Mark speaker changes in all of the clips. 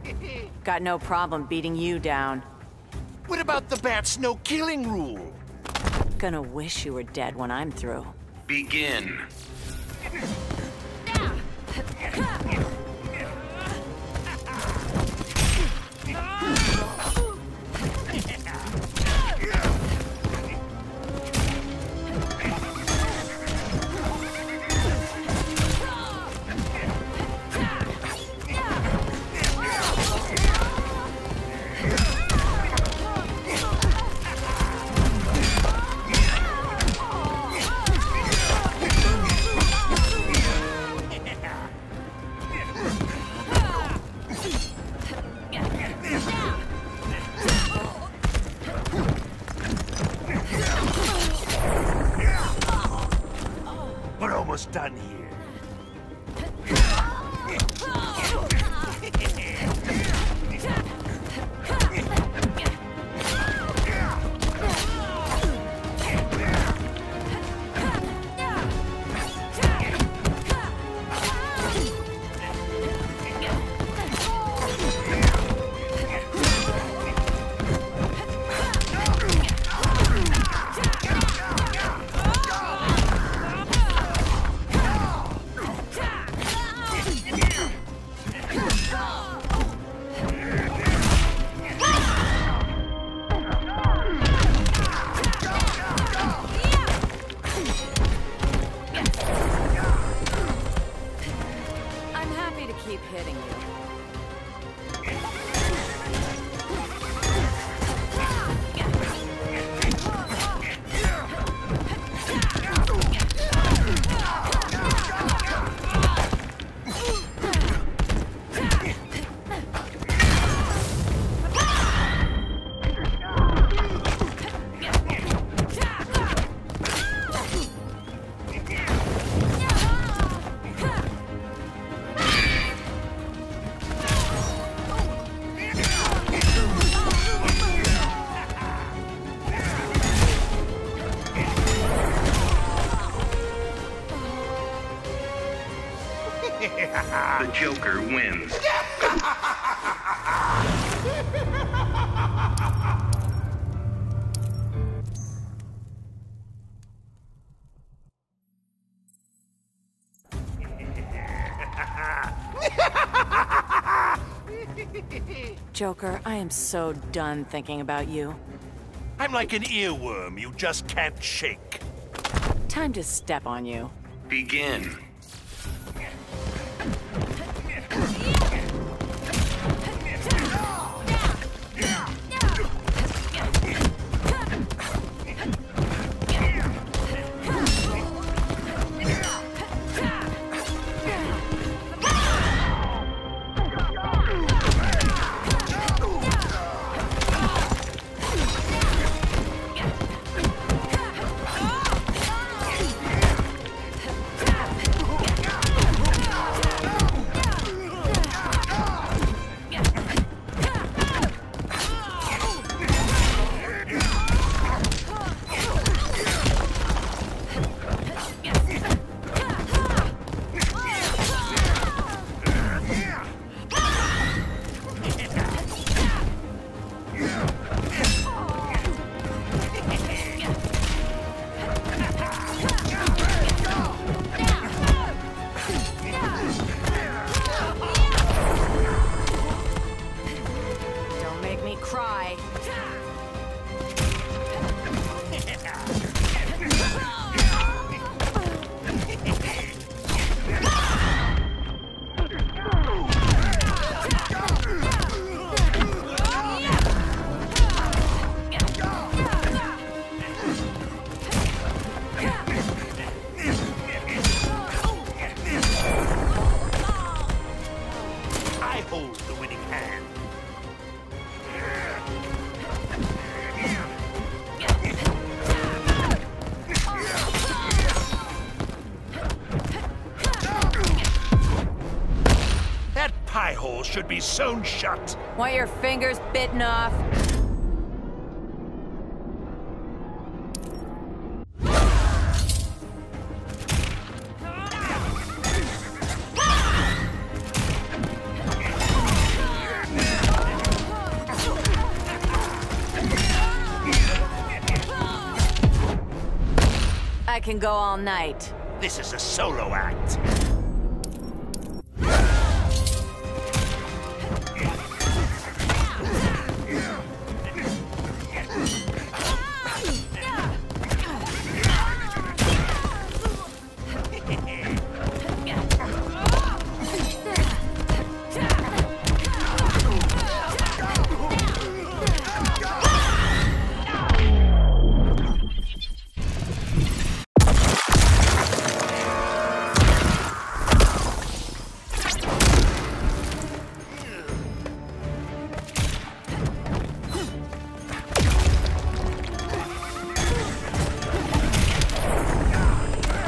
Speaker 1: Got no problem beating you down.
Speaker 2: What about the bat's no-killing rule?
Speaker 1: Gonna wish you were dead when I'm through.
Speaker 3: Begin.
Speaker 2: We're almost done here.
Speaker 1: Keep hitting you.
Speaker 3: The Joker wins.
Speaker 1: Joker, I am so done thinking about you.
Speaker 2: I'm like an earworm you just can't shake.
Speaker 1: Time to step on you.
Speaker 3: Begin.
Speaker 1: Cry.
Speaker 2: I hold the winning hand. That pie hole should be sewn shut.
Speaker 1: Want your fingers bitten off? I can go all night.
Speaker 2: This is a solo act.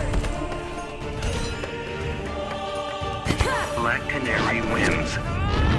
Speaker 3: Black Canary wins.